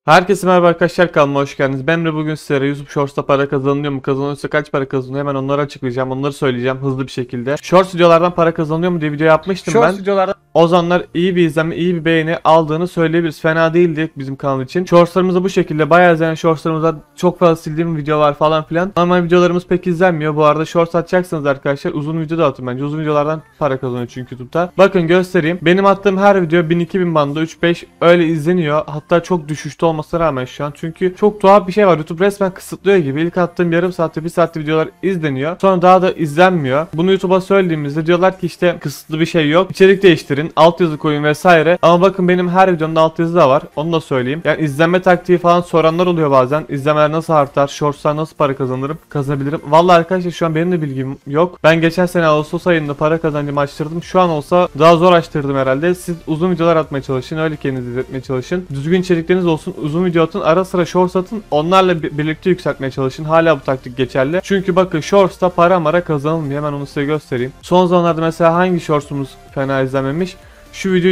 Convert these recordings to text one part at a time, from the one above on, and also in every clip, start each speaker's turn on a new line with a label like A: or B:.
A: Herkese merhaba arkadaşlar, kanalıma hoş geldiniz. Ben de bugün sizlere YouTube Shorts'ta para kazanılıyor mu? Kazanıyorsa kaç para kazanıyor? Hemen onları açıklayacağım. Onları söyleyeceğim hızlı bir şekilde. Shorts videolardan para kazanılıyor mu diye video yapmıştım ben.
B: Shorts videolarda
A: O zamanlar iyi bir izlenme, iyi bir beğeni aldığını söyleyebiliriz. Fena değildi bizim kanal için. Shortslarımızda bu şekilde bayağı izlenen shortslarımızda çok fazla sildiğim video var falan filan. Normal videolarımız pek izlenmiyor. Bu arada shorts atacaksanız arkadaşlar uzun video da atın bence. Uzun videolardan para kazanıyor çünkü YouTube'da. Bakın göstereyim. Benim attığım her video 1000-2000 bandı 3-5 öyle izleniyor. Hatta çok düşüşte olmasına rağmen şu an. Çünkü çok tuhaf bir şey var. YouTube resmen kısıtlıyor gibi. İlk attığım yarım saatte 1 saatte videolar izleniyor. Sonra daha da izlenmiyor. Bunu YouTube'a söylediğimizde diyorlar ki işte kısıtlı bir şey yok. İçerik değiştirin. Altyazı koyun vesaire. Ama bakın benim her videomda altyazı da var. Onu da söyleyeyim. Yani izlenme taktiği falan soranlar oluyor bazen. İzlemeler nasıl artar? Shorts'tan nasıl para kazanabilirim? Vallahi arkadaşlar şu an benim de bilgim yok. Ben geçen sene Ağustos ayında para kazancımı açtırdım. Şu an olsa daha zor açtırdım herhalde. Siz uzun videolar atmaya çalışın. Öyle kendinizi izletmeye çalışın. Düzgün içerikleriniz olsun. Uzun video atın. Ara sıra shorts atın. Onlarla birlikte yükseltmeye çalışın. Hala bu taktik geçerli. Çünkü bakın shorts'ta para kazanılmıyor. Hemen onu size göstereyim. Son zamanlarda mesela hangi shorts'umuz fena izlenmemiş? Şu video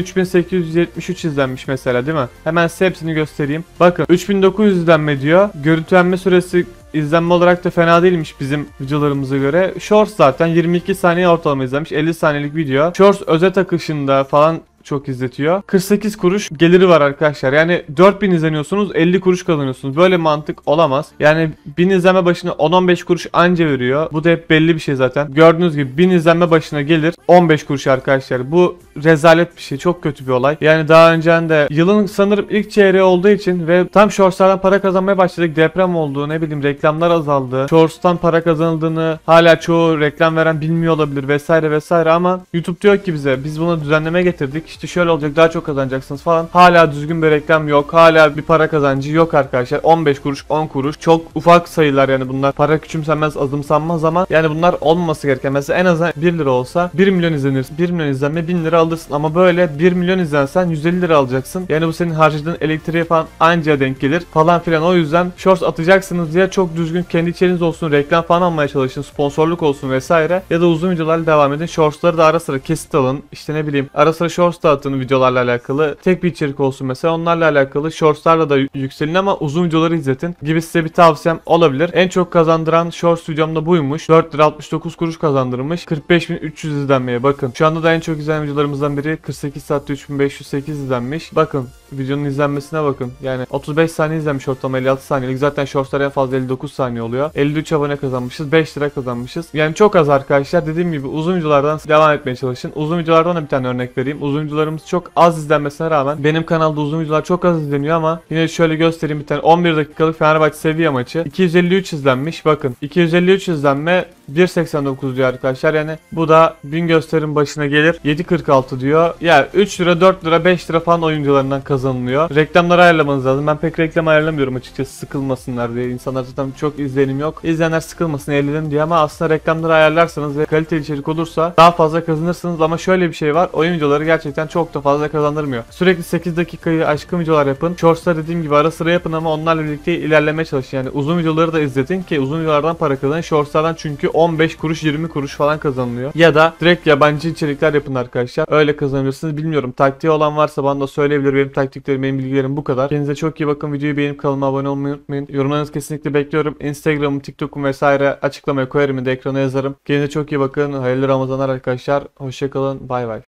A: 3873 izlenmiş mesela, değil mi? Hemen size hepsini göstereyim. Bakın 3900 izlenme diyor. Görüntülenme süresi izlenme olarak da fena değilmiş bizim videolarımıza göre. Shorts zaten 22 saniye ortalama izlenmiş. 50 saniyelik video. Shorts özet akışında falan çok izletiyor. 48 kuruş geliri var arkadaşlar. Yani 4000 izleniyorsunuz, 50 kuruş kazanıyorsunuz. Böyle mantık olamaz. Yani 1000 izlenme başına 10-15 kuruş anca veriyor. Bu da hep belli bir şey zaten. Gördüğünüz gibi 1000 izlenme başına gelir 15 kuruş arkadaşlar. Bu rezalet bir şey. Çok kötü bir olay. Yani daha önceden de yılın sanırım ilk çeyreği olduğu için ve tam shortslardan para kazanmaya başladık. Deprem oldu, ne bileyim reklamlar azaldı. Shorts'tan para kazanıldığını hala çoğu reklam veren bilmiyor olabilir vesaire vesaire ama YouTube diyor ki bize biz buna düzenleme getirdik. İşte şöyle olacak, daha çok kazanacaksınız falan. Hala düzgün bir reklam yok. Hala bir para kazancı yok arkadaşlar. 15 kuruş, 10 kuruş. Çok ufak sayılar yani bunlar. Para küçümsenmez, azımsanmaz ama yani bunlar olmaması gereken. Mesela en azından 1 lira olsa 1 milyon izlenirsin. 1 milyon izlenme 1000 lira alırsın. Ama böyle 1 milyon izlensen 150 lira alacaksın. Yani bu senin harcadığın elektriğe falan anca denk gelir falan filan. O yüzden shorts atacaksınız diye çok düzgün kendi içeriğiniz olsun. Reklam falan almaya çalışın. Sponsorluk olsun vesaire. Ya da uzun videolarla devam edin. Shortsları da ara sıra kesit alın. İşte ne bileyim ara sıra shorts da atın videolarla alakalı. Tek bir içerik olsun mesela. Onlarla alakalı shortslarla da yükselin ama uzun videoları izletin gibi size bir tavsiyem olabilir. En çok kazandıran shorts videomda buymuş. 4 lira 69 kuruş kazandırmış. 45.300 izlenmeye bakın. Şu anda da en çok izlenen videolarımızdan biri 48 saatte 3508 izlenmiş. Bakın videonun izlenmesine bakın. Yani 35 saniye izlenmiş ortalama 56 saniyelik. Zaten shortslar en fazla 59 saniye oluyor. 53 abone kazanmışız. 5 lira kazanmışız. Yani çok az arkadaşlar. Dediğim gibi uzun videolardan devam etmeye çalışın. Uzun videolardan da bir tane örnek vereyim. Uzun videolarımız çok az izlenmesine rağmen benim kanalda uzun videolar çok az izleniyor ama yine şöyle göstereyim bir tane 11 dakikalık Fenerbahçe Sevilla maçı 253 izlenmiş. Bakın 253 izlenme 1.89 diyor arkadaşlar. Yani bu da 1000 gösterim başına gelir 7.46 diyor. Yani 3 lira 4 lira 5 lira falan oyuncularından kazanılıyor. Reklamları ayarlamanız lazım. Ben pek reklam ayarlamıyorum açıkçası, sıkılmasınlar diye. İnsanlar zaten çok izlenim yok. İzleyenler sıkılmasın eğlenelim diye ama aslında reklamları ayarlarsanız ve kaliteli içerik olursa daha fazla kazanırsınız ama şöyle bir şey var. Oyun videoları gerçekten çok da fazla kazandırmıyor. Sürekli 8 dakikayı aşkın videolar yapın. Shorts'ta dediğim gibi ara sıra yapın ama onlarla birlikte ilerlemeye çalışın. Yani uzun videoları da izletin ki uzun videolardan para kazanın. Shorts'lardan çünkü 15 kuruş 20 kuruş falan kazanılıyor. Ya da direkt yabancı içerikler yapın arkadaşlar. Öyle kazanırsınız. Bilmiyorum. Taktiği olan varsa bana da söyleyebilir. Benim taktiklerim, benim bilgilerim bu kadar. Kendinize çok iyi bakın. Videoyu beğenip kanalıma abone olmayı unutmayın. Yorumlarınızı kesinlikle bekliyorum. Instagram'ım, TikTok'um vesaire açıklamaya koyarım ya da ekrana yazarım. Kendinize çok iyi bakın. Hayırlı Ramazanlar arkadaşlar. Hoşçakalın. Bay bay.